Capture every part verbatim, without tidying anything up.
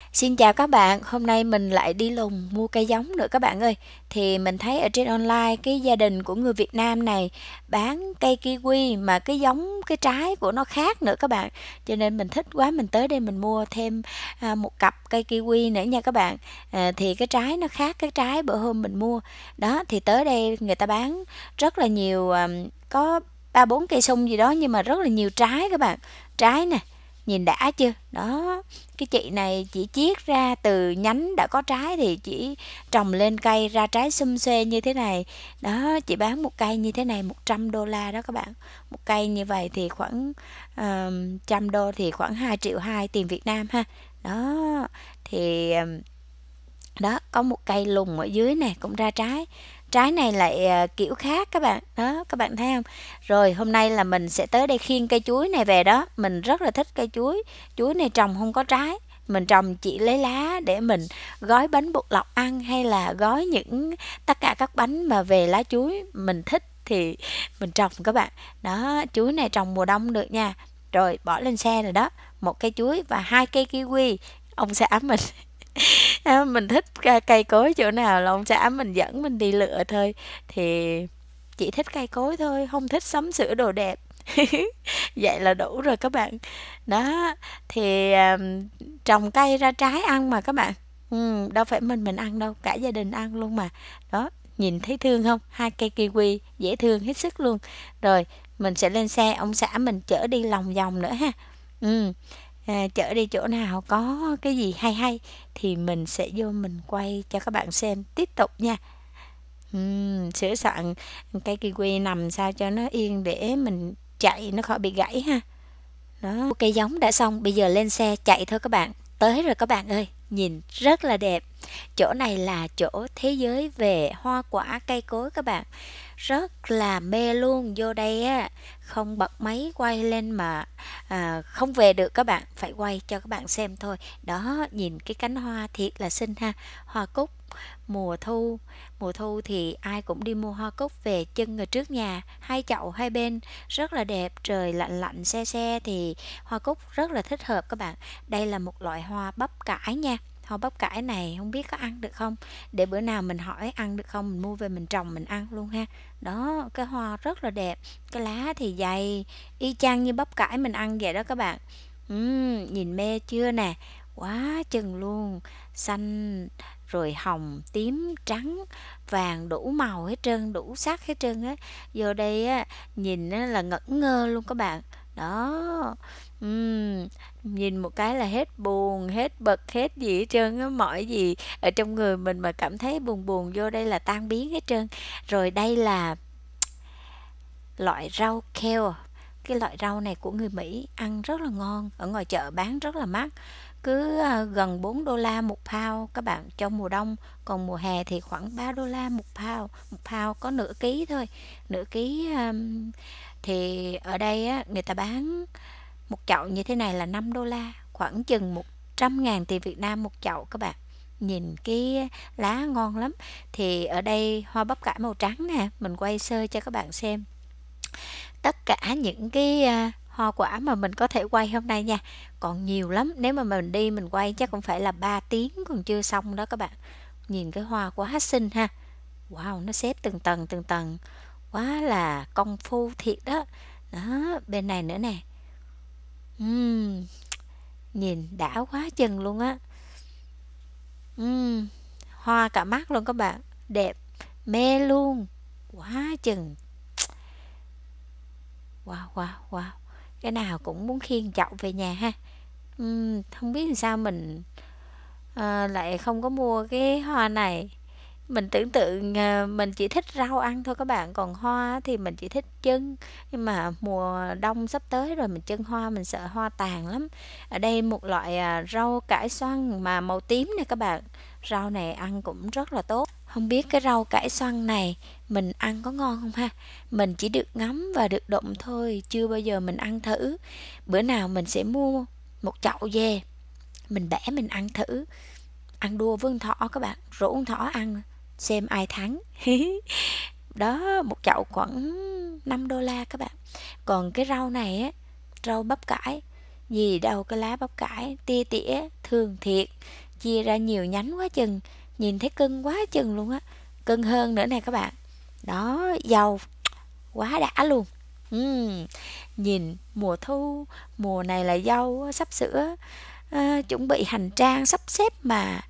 Xin chào các bạn, hôm nay mình lại đi lùng mua cây giống nữa các bạn ơi. Thì mình thấy ở trên online cái gia đình của người Việt Nam này bán cây kiwi mà cái giống cái trái của nó khác nữa các bạn. Cho nên mình thích quá, mình tới đây mình mua thêm à, một cặp cây kiwi nữa nha các bạn. À, thì cái trái nó khác cái trái bữa hôm mình mua. Đó, thì tới đây người ta bán rất là nhiều, à, có ba bốn cây sung gì đó nhưng mà rất là nhiều trái các bạn. Trái nè, nhìn đã chưa? Đó, cái chị này chỉ chiết ra từ nhánh đã có trái thì chỉ trồng lên cây ra trái xum xuê như thế này. Đó, chị bán một cây như thế này một trăm đô la đó các bạn. Một cây như vậy thì khoảng uh, trăm đô thì khoảng hai triệu hai tiền Việt Nam ha. Đó, thì um, đó có một cây lùng ở dưới này cũng ra trái. Trái này lại à, kiểu khác các bạn. Đó, các bạn thấy không? Rồi hôm nay là mình sẽ tới đây khiêng cây chuối này về đó. Mình rất là thích cây chuối. Chuối này trồng không có trái. Mình trồng chỉ lấy lá để mình gói bánh bột lọc ăn, hay là gói những tất cả các bánh mà về lá chuối mình thích thì mình trồng các bạn. Đó, chuối này trồng mùa đông được nha. Rồi bỏ lên xe rồi đó. Một cây chuối và hai cây kiwi. Ông xã mình À, mình thích ca- cây cối chỗ nào là ông xã mình dẫn mình đi lựa thôi. Thì chỉ thích cây cối thôi, không thích sắm sửa đồ đẹp. Vậy là đủ rồi các bạn. Đó, thì à, trồng cây ra trái ăn mà các bạn. Ừ, đâu phải mình mình ăn đâu, cả gia đình ăn luôn mà. Đó, nhìn thấy thương không? Hai cây kiwi dễ thương hết sức luôn. Rồi mình sẽ lên xe, ông xã mình chở đi lòng vòng nữa ha. Ừ, à, chở đi chỗ nào có cái gì hay hay thì mình sẽ vô mình quay cho các bạn xem tiếp tục nha. Ừm, sửa soạn cây kiwi nằm sao cho nó yên để mình chạy nó khỏi bị gãy ha. Đó, cây giống đã xong, bây giờ lên xe chạy thôi các bạn. Tới rồi các bạn ơi, nhìn rất là đẹp. Chỗ này là chỗ thế giới về hoa quả cây cối các bạn. Rất là mê luôn, vô đây á không bật máy quay lên mà à, không về được các bạn, phải quay cho các bạn xem thôi. Đó, nhìn cái cánh hoa thiệt là xinh ha. Hoa cúc mùa thu, mùa thu thì ai cũng đi mua hoa cúc về trưng ở trước nhà, hai chậu hai bên rất là đẹp. Trời lạnh lạnh se se thì hoa cúc rất là thích hợp các bạn. Đây là một loại hoa bắp cải nha. Hoa bắp cải này không biết có ăn được không, để bữa nào mình hỏi ăn được không, mình mua về mình trồng mình ăn luôn ha. Đó, cái hoa rất là đẹp, cái lá thì dày y chang như bắp cải mình ăn vậy đó các bạn. Ừm, nhìn mê chưa nè, quá chừng luôn. Xanh rồi hồng tím trắng vàng đủ màu hết trơn, đủ sắc hết trơn á. Vô đây á nhìn á là ngẩn ngơ luôn các bạn. Đó, ừm, nhìn một cái là hết buồn hết bực hết gì hết trơn á. Mọi gì ở trong người mình mà cảm thấy buồn buồn vô đây là tan biến hết trơn. Rồi đây là loại rau kale. Cái loại rau này của người Mỹ ăn rất là ngon, ở ngoài chợ bán rất là mắc, cứ à, gần bốn đô la một pound các bạn trong mùa đông, còn mùa hè thì khoảng ba đô la một pound. Một pound có nửa ký thôi, nửa ký. Um, thì ở đây á, người ta bán một chậu như thế này là năm đô la, khoảng chừng một trăm ngàn tiền Việt Nam một chậu các bạn. Nhìn cái lá ngon lắm. Thì ở đây hoa bắp cải màu trắng nè, mình quay sơ cho các bạn xem tất cả những cái à, hoa quả mà mình có thể quay hôm nay nha. Còn nhiều lắm, nếu mà mình đi mình quay chắc cũng phải là ba tiếng còn chưa xong đó các bạn. Nhìn cái hoa quá xinh ha. Wow, nó xếp từng tầng từng tầng, quá là công phu thiệt đó. Đó, bên này nữa nè. Uhm, nhìn đã quá chừng luôn á. Uhm, hoa cả mắt luôn các bạn, đẹp mê luôn, quá chừng. Wow, wow, wow. Cái nào cũng muốn khiêng chậu về nhà ha. Ừm, không biết làm sao mình à, lại không có mua cái hoa này. Mình tưởng tượng à, mình chỉ thích rau ăn thôi các bạn, còn hoa thì mình chỉ thích trưng. Nhưng mà mùa đông sắp tới rồi, mình trưng hoa mình sợ hoa tàn lắm. Ở đây một loại à, rau cải xoăn mà màu tím nè các bạn. Rau này ăn cũng rất là tốt. Không biết cái rau cải xoăn này mình ăn có ngon không ha? Mình chỉ được ngắm và được đụng thôi, chưa bao giờ mình ăn thử. Bữa nào mình sẽ mua một chậu về, mình bẻ mình ăn thử. Ăn đua với con thỏ các bạn, rủ con thỏ ăn xem ai thắng. Đó, một chậu khoảng năm đô la các bạn. Còn cái rau này á, rau bắp cải Gì đâu cái lá bắp cải tia tỉa thường thiệt, chia ra nhiều nhánh quá chừng, nhìn thấy cưng quá chừng luôn á, cưng hơn nữa nè các bạn. Đó, dâu quá đã luôn. Ừm, nhìn mùa thu, mùa này là dâu sắp sửa à, chuẩn bị hành trang sắp xếp mà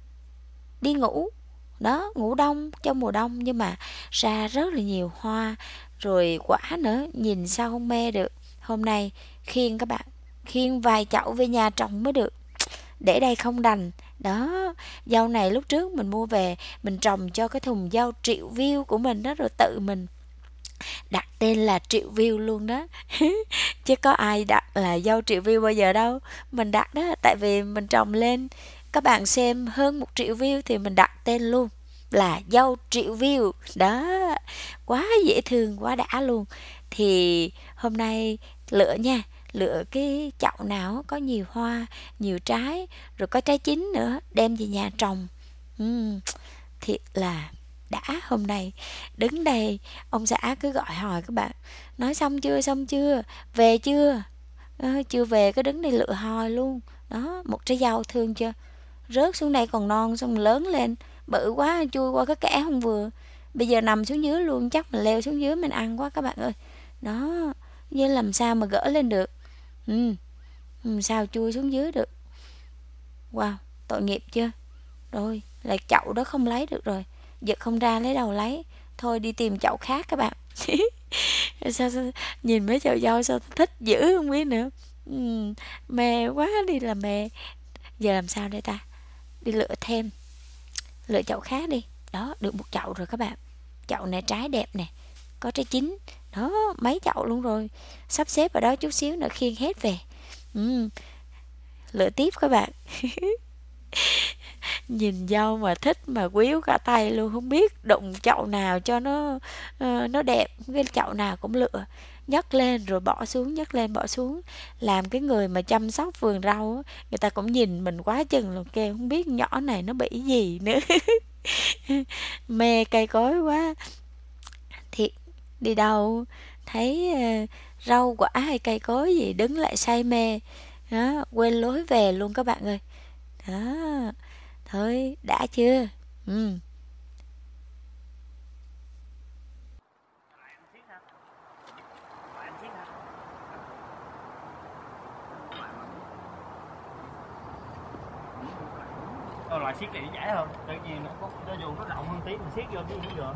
đi ngủ. Đó, ngủ đông trong mùa đông nhưng mà ra rất là nhiều hoa, rồi quả nữa, nhìn sao không mê được. Hôm nay khiêng các bạn, khiêng vài chậu về nhà trồng mới được, để đây không đành. Đó, dâu này lúc trước mình mua về, mình trồng cho cái thùng dâu triệu view của mình đó, rồi tự mình đặt tên là triệu view luôn đó. Chứ có ai đặt là dâu triệu view bao giờ đâu. Mình đặt đó tại vì mình trồng lên các bạn xem hơn một triệu view thì mình đặt tên luôn là dâu triệu view đó. Quá dễ thương, quá đã luôn. Thì hôm nay lựa nha, lựa cái chậu nào có nhiều hoa, nhiều trái, rồi có trái chín nữa, đem về nhà trồng. uhm, Thiệt là đã. Hôm nay đứng đây ông xã cứ gọi hỏi các bạn, nói xong chưa, xong chưa, về chưa. Ờ, chưa về cứ đứng đây lựa hồi luôn. Đó, một trái dâu thương chưa, rớt xuống đây còn non, xong lớn lên bự quá chui qua cái kẽ không vừa, bây giờ nằm xuống dưới luôn, chắc mình leo xuống dưới mình ăn quá các bạn ơi. Đó, với làm sao mà gỡ lên được. ừ, làm sao chui xuống dưới được. Wow, tội nghiệp chưa. Rồi là chậu đó không lấy được rồi, giật không ra lấy đầu lấy, thôi đi tìm chậu khác các bạn. sao, sao nhìn mấy chậu dâu sao thích dữ không biết nữa. ừ, Mê quá đi là mê. Giờ làm sao đây ta, đi lựa thêm, lựa chậu khác đi. Đó, được một chậu rồi các bạn. Chậu này trái đẹp nè, có trái chín. Đó, mấy chậu luôn rồi, sắp xếp ở đó chút xíu nữa khiêng hết về. ừ, Lựa tiếp các bạn. Nhìn dâu mà thích mà quýu cả tay luôn, không biết đụng chậu nào cho nó uh, nó đẹp, cái chậu nào cũng lựa, nhấc lên rồi bỏ xuống, nhấc lên bỏ xuống. Làm cái người mà chăm sóc vườn rau á, người ta cũng nhìn mình quá chừng luôn, kêu không biết nhỏ này nó bị gì nữa. Mê cây cối quá thiệt. Đi đâu thấy uh, rau quả hay cây cối gì đứng lại say mê. Đó, quên lối về luôn các bạn ơi. Đó, thôi đã chưa. ừ. Đâu loại siết này dễ hơn, tự nhiên nó có cho dù nó rộng hơn tí mình siết vô chứ cũng được.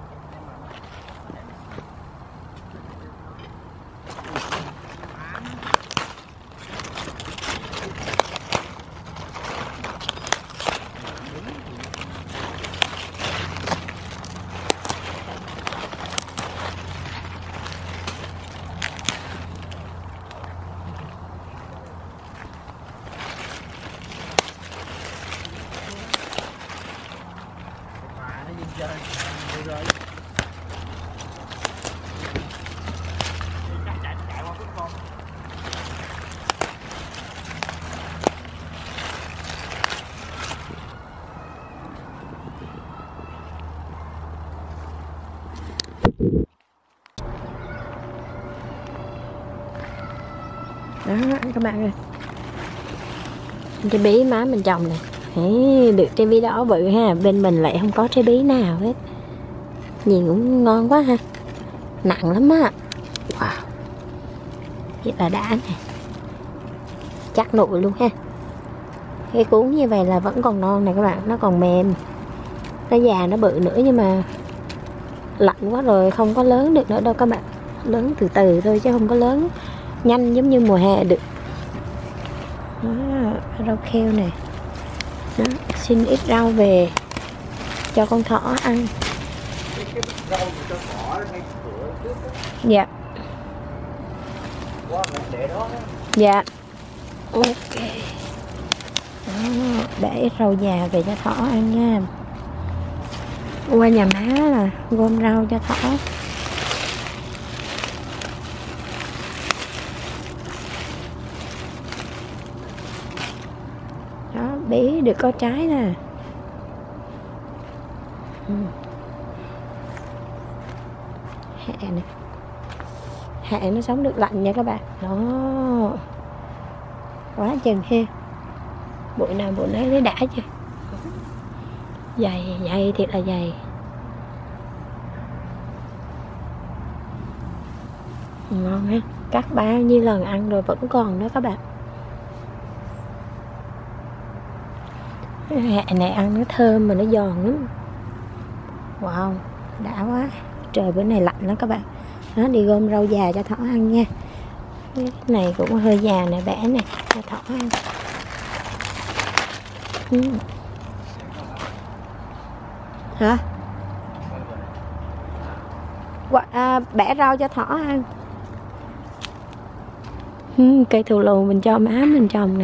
Chơi rồi. Chạy chạy chạy qua cuối con. Đó các bạn ơi, trái bí má mình trồng này. Đấy, được trái bí đỏ bự ha, bên mình lại không có trái bí nào hết. Nhìn cũng ngon quá ha, nặng lắm á. Wow, vậy là đã nè, chắc nụi luôn ha. Cái cuốn như vậy là vẫn còn non này các bạn, nó còn mềm, nó già nó bự nữa, nhưng mà lạnh quá rồi không có lớn được nữa đâu các bạn. Lớn từ từ thôi chứ không có lớn nhanh giống như mùa hè được. Đó, rau keo nè. Đó, xin ít rau về cho con thỏ ăn. Dạ. Dạ. Ok. Đó, để ít rau già về cho thỏ ăn nha. Qua nhà má là gom rau cho thỏ. Đó, bí được có trái nè. ừ. Hẹ nè, hẹ nó sống được lạnh nha các bạn. Đó, Quá chừng ha. Bụi nào bụi nấy thấy đã chưa. Dày, dày thiệt là dày. Ngon ha. Cắt bao nhiêu lần ăn rồi vẫn còn đó các bạn. Hẹ này ăn nó thơm mà nó giòn lắm. Wow, đã quá. Trời bữa này lạnh lắm các bạn. Đó, đi gom rau già cho thỏ ăn nha. Cái này cũng hơi già nè, bẻ nè, cho thỏ ăn. Ừ. Hả? À, bẻ rau cho thỏ ăn. Ừ, cây thù lù mình cho má mình trồng nè.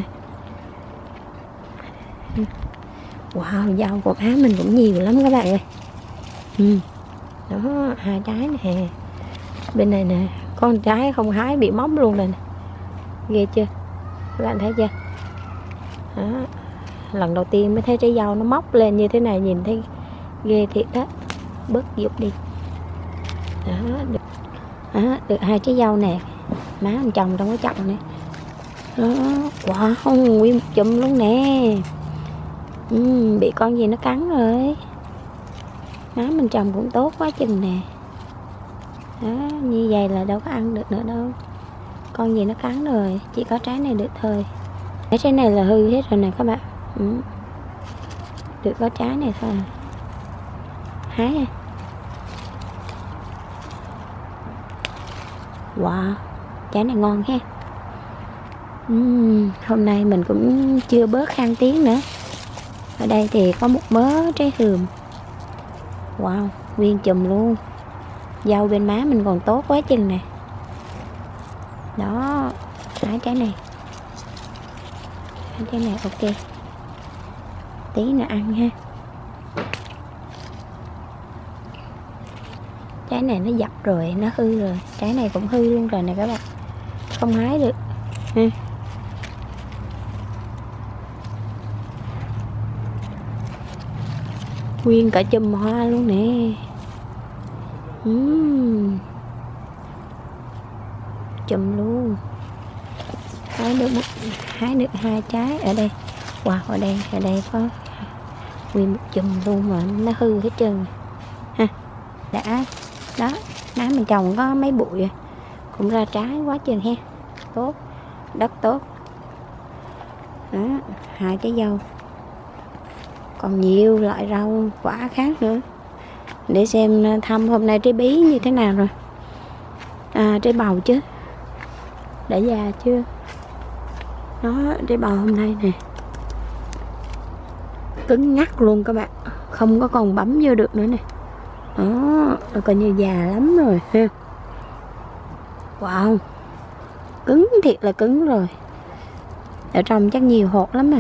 Wow, rau của má mình cũng nhiều lắm các bạn ơi. Ừ. Đó, hai trái nè. Bên này nè, con trái không hái bị móc luôn rồi nè. Ghê chưa? Các bạn thấy chưa? Đó. Lần đầu tiên mới thấy trái dâu nó móc lên như thế này, nhìn thấy ghê thiệt đó. Bớt dục đi. Đó, được, đó, được hai trái dâu nè. Má mình trồng trong cái chậu này. Đó, wow, nguyên một chùm luôn nè. Ừ, bị con gì nó cắn rồi. Má mình trồng cũng tốt quá chừng nè. Đó, như vậy là đâu có ăn được nữa đâu. Con gì nó cắn rồi, chỉ có trái này được thôi. Cái trái này là hư hết rồi nè các bạn. Ừ. Được có trái này thôi. Hái à. Wow, trái này ngon ha. Uhm, hôm nay mình cũng chưa bớt khang tiếng nữa. Ở đây thì có một mớ trái hườm. Wow, nguyên chùm luôn. Dâu bên má mình còn tốt quá chừng nè. Đó, hái trái này. Hái trái này ok. Tí nữa ăn ha. Trái này nó dập rồi, nó hư rồi. Trái này cũng hư luôn rồi nè các bạn. Không hái được ha. Nguyên cả chùm hoa luôn nè. uhm. Chùm luôn. Hái được một, hái được hai trái ở đây. Wow, ở đây ở đây có nguyên một chùm luôn mà nó hư hết trơn ha. Đã. Đó, má mình trồng có mấy bụi cũng ra trái quá chừng ha. Tốt, đất tốt. Đó, hai trái dâu. Còn nhiều loại rau quả khác nữa. Để xem thăm hôm nay trái bí như thế nào rồi. À, trái bầu chứ. Đã già chưa? Đó, trái bầu hôm nay nè. Cứng ngắc luôn các bạn. Không có còn bấm vô được nữa nè. Đó, coi như già lắm rồi ha. Wow, cứng thiệt là cứng rồi. Ở trong chắc nhiều hột lắm à.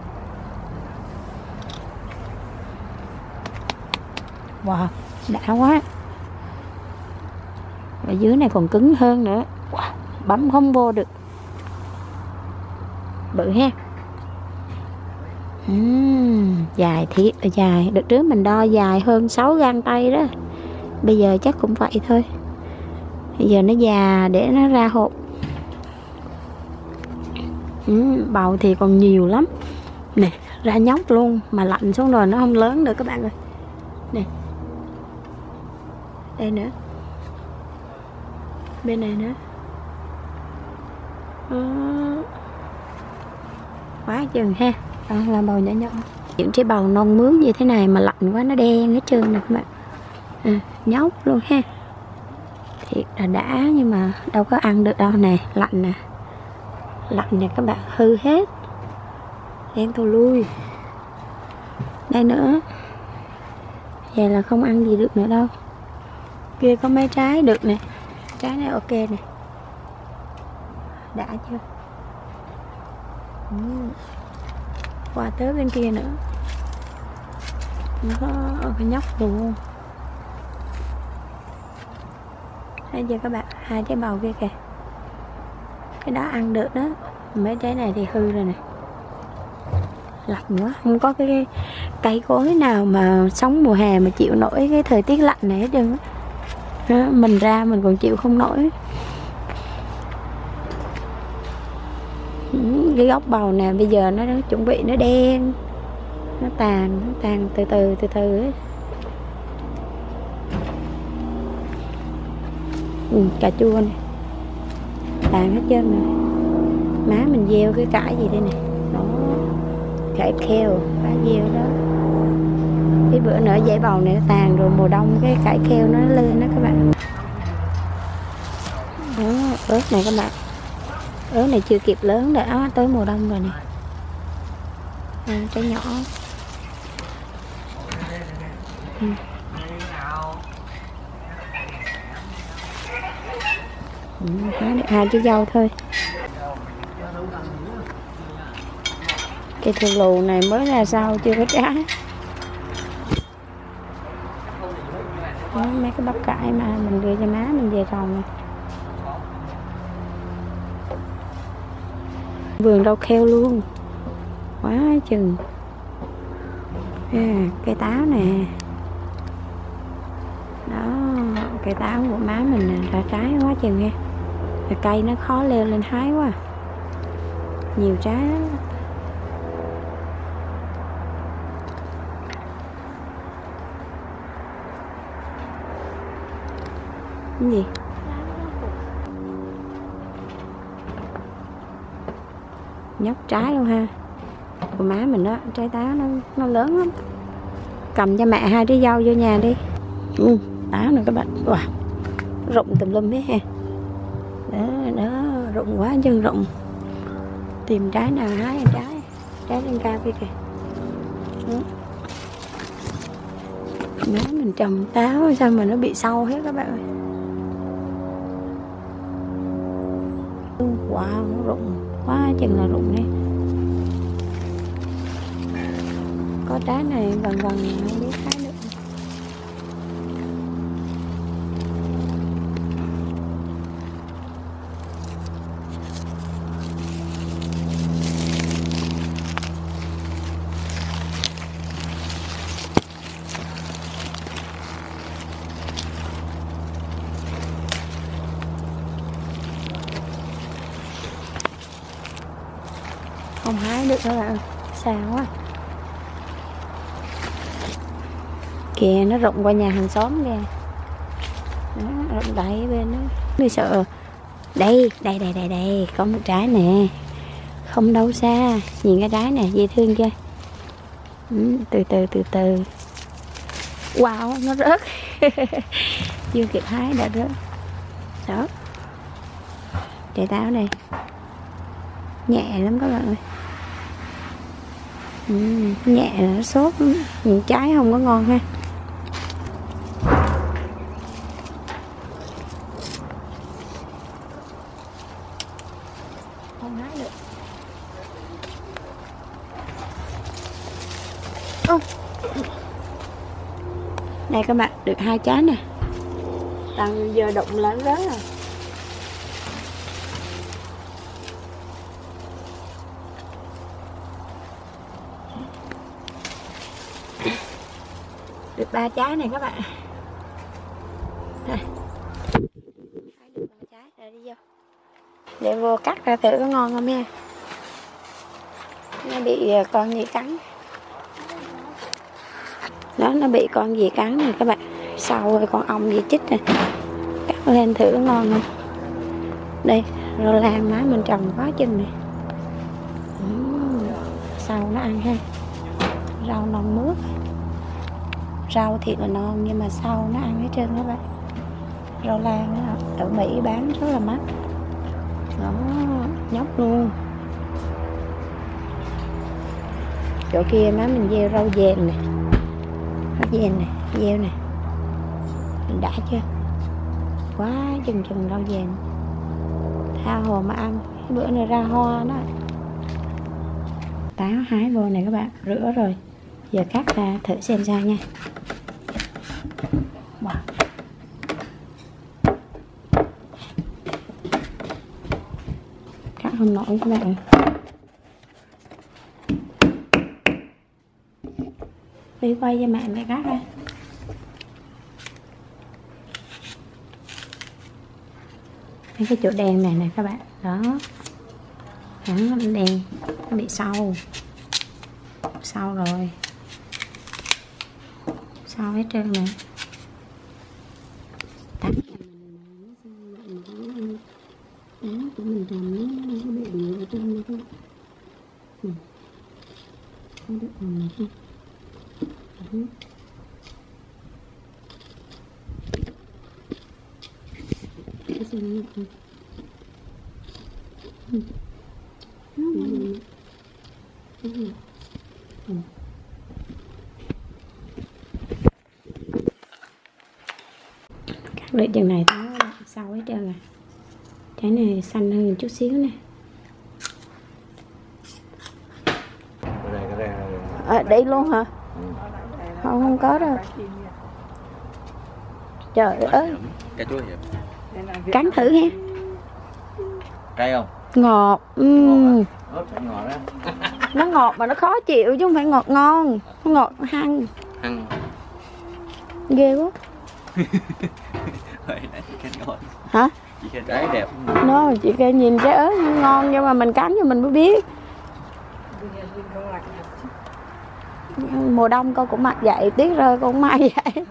Wow, đã quá. Ở dưới này còn cứng hơn nữa. Wow, bấm không vô được. Bự ha. uhm, Dài thiệt là dài. Đợt trước mình đo dài hơn sáu gang tay đó. Bây giờ chắc cũng vậy thôi. Bây giờ nó già để nó ra hột. uhm, Bầu thì còn nhiều lắm. Nè, ra nhóc luôn. Mà lạnh xuống rồi nó không lớn nữa các bạn ơi. Nè. Đây nữa. Bên này nữa. Đó. Quá chừng ha. Đó là bầu nhỏ nhỏ. Những trái bầu non mướn như thế này mà lạnh quá nó đen hết trơn nè các bạn. À, nhóc luôn ha. Thiệt là đã nhưng mà đâu có ăn được đâu nè. Lạnh nè. Lạnh nè các bạn, hư hết. Đen thù lui. Đây nữa. Vậy là không ăn gì được nữa đâu. Kia có mấy trái được nè. Trái này ok nè. Đã chưa? Ừ. Qua tới bên kia nữa. Nó có cái nhóc luôn. Thấy chưa các bạn? Hai trái bầu kia kìa. Cái đó ăn được đó. Mấy trái này thì hư rồi nè. Lạnh quá. Không có cái cây cối nào mà sống mùa hè mà chịu nổi cái thời tiết lạnh này hết trơn á. Mình ra mình còn chịu không nổi. cái gốc bầu nè, bây giờ nó đang chuẩn bị nó đen, nó tàn, nó tàn từ từ từ từ ấy. Ừ, cà chua này tàn hết trơn rồi. Má mình gieo cái cải gì đây nè, nó cải keo, má gieo đó. Cái bữa nữa dãy bầu này nó tàn rồi, mùa đông cái cải keo nó lên đó các bạn. Đó, ớt này các bạn, ớt này chưa kịp lớn đã tới mùa đông rồi nè. À, trái nhỏ. Ừ. Ừ, hai trái dâu thôi. Cây thường lù này mới ra sau chưa có trái. Đó, mấy cái bắp cải mà mình đưa cho má mình về trồng này. Vườn rau keo luôn, quá chừng. À, cây táo nè, đó cây táo của má mình nè, ra trái quá chừng nha. Cây nó khó leo lên hái quá, nhiều trái lắm. Cái gì? Nhóc trái luôn ha. Của má mình đó, trái táo nó nó lớn lắm. Cầm cho mẹ hai trái dâu vô nhà đi. Ừ, táo nè các bạn. Wow, rụng tùm lum hết ha. Đó, đó, rụng quá chân rụng. Tìm trái nào hái trái. Trái lên cao kia kìa. Đó. Má mình trồng táo sao mà nó bị sâu hết các bạn ơi. Wow, nó rụng quá chừng là rụng đấy. Có trái này vần vần không biết hái được. Không hái được các bạn, xa quá. Kìa nó rụng qua nhà hàng xóm kìa. Đó, rụng đẩy bên đó. Mình sợ. Đây, đây, đây, đây, đây, có một trái nè. Không đâu xa, nhìn cái trái nè, dễ thương chưa? Ừ, từ từ, từ từ. Wow, nó rớt. Chưa kịp hái đã rớt. Đó. Trái táo này. Nhẹ lắm các bạn ơi. Ừ, nhẹ là nó xốp, những trái không có ngon ha. Không hái được. Ô. Đây các bạn, được hai trái nè. Đang giờ đụng lớn rớt rồi. Được ba trái này các bạn. Đây. Được ba trái rồi đi vô. Để vô cắt ra thử có ngon không nha. Nó bị con gì cắn. Đó, nó bị con gì cắn này các bạn. Sau rồi con ong gì chích này. Cắt lên thử có ngon không. Đây, rau lan má mình trồng quá chừng này. uhm, Sau nó ăn ha. Rau non mướp. Rau thì là non nhưng mà sau nó ăn hết trơn các bạn. Rau lan đó, ở Mỹ bán rất là mắc. Đó, nhóc luôn. Chỗ kia má mình gieo rau dền nè. Rau dền nè, gieo nè. Mình đã chưa? Quá chừng chừng rau dền. Tha hồ mà ăn. Cái bữa này ra hoa đó. Táo hái vô này các bạn, rửa rồi. Giờ cắt ra thử xem sao nha. Wow. Cắt không nổi các bạn. Đi quay cho mẹ mẹ cắt ra. Cái chỗ đèn này nè các bạn. Đó. Hẳn nó đen, nó bị sâu. Sâu rồi. Sâu hết trơn nè. Tắm tắm của mình trồng nó nó bị bự ở trong nó. Nè. Có được còn này không? Đó. Cái xem nó không? Ừ. Ừ. Ừ. Ừ. Cắt lại chừng này nó sâu hết trơn rồi. Trái này xanh hơn một chút xíu nè. À, đây luôn hả? Ừ. Không, không có đâu. Trời ơi. Cà chua hiệp. Cắn thử ha. Cay không? Ngọt. Uhm. Ngọt, ngọt đó. Nó ngọt mà nó khó chịu chứ không phải ngọt ngon. Nó ngọt hăng. Hăng. Ghê quá. Hả? Chị khen trái đẹp. Nó no, chị khen nhìn trái ớt ngon nhưng mà mình cắn cho mình mới biết. Mùa đông con cũng mặc vậy, tuyết rơi con cũng mặc vậy.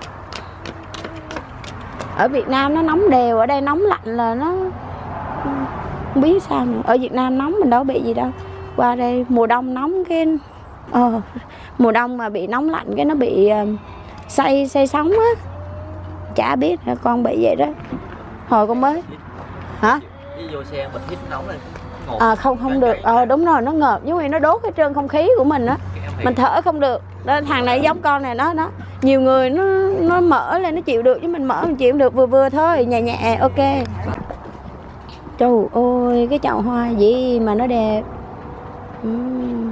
Ở Việt Nam nó nóng đều, ở đây nóng lạnh là nó không biết sao nữa. Ở Việt Nam nóng mình đâu bị gì đâu. Qua đây mùa đông nóng cái ờ, mùa đông mà bị nóng lạnh cái nó bị uh, say say sóng á. Chả biết con bị vậy đó. Hồi con mới hả? Đi vô xe bật hít nóng này. À, không không được. Ờ đúng rồi, nó ngợp giống như nó đốt cái trơn không khí của mình á. Mình thở không được. Đó, thằng này giống con này nó nó nhiều người nó nó mở lên nó chịu được chứ mình mở mình chịu không được, vừa vừa thôi, nhẹ nhẹ ok. Trời ơi, cái chậu hoa gì mà nó đẹp. uhm.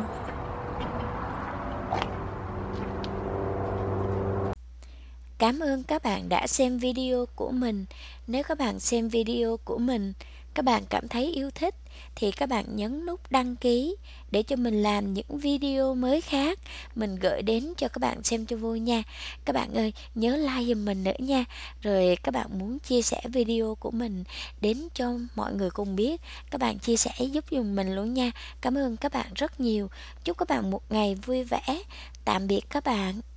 Cảm ơn các bạn đã xem video của mình. Nếu các bạn xem video của mình, các bạn cảm thấy yêu thích thì các bạn nhấn nút đăng ký để cho mình làm những video mới khác mình gửi đến cho các bạn xem cho vui nha. Các bạn ơi, nhớ like giùm mình nữa nha. Rồi các bạn muốn chia sẻ video của mình đến cho mọi người cùng biết, các bạn chia sẻ giúp giùm mình luôn nha. Cảm ơn các bạn rất nhiều. Chúc các bạn một ngày vui vẻ. Tạm biệt các bạn.